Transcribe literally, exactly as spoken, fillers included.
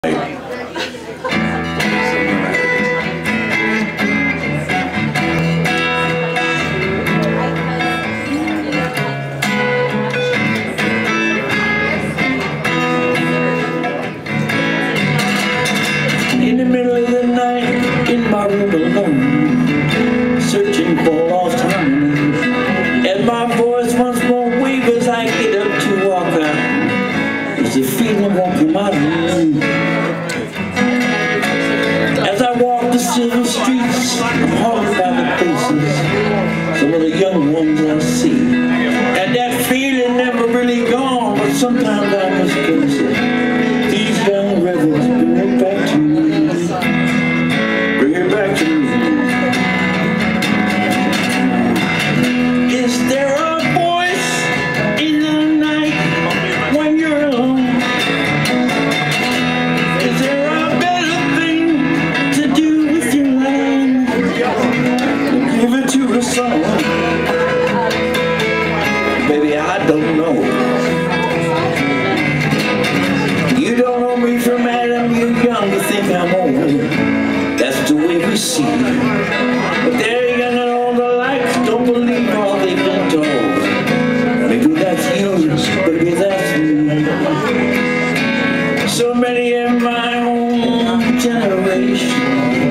In the middle of the night, in my room alone, searching for lost harmony, and my voice once more wavers, I get up to walk out. There's a feeling won't come out of me. As I walk the city streets, I'm haunted by the faces, some of the young ones I see, and that feeling never really gone, but sometimes I must face it. These young rebels bring it back to me. Bring it back to me. Is there a voice in the night when you're alone? Is there a better thing to do with your life? Give it to a song. Baby, I don't know. You don't know me from Adam, you're young, you think I'm old. That's the way we see it. But they're young and old alike, don't believe all they've been told. Maybe that's you, maybe that's me. So many in my own generation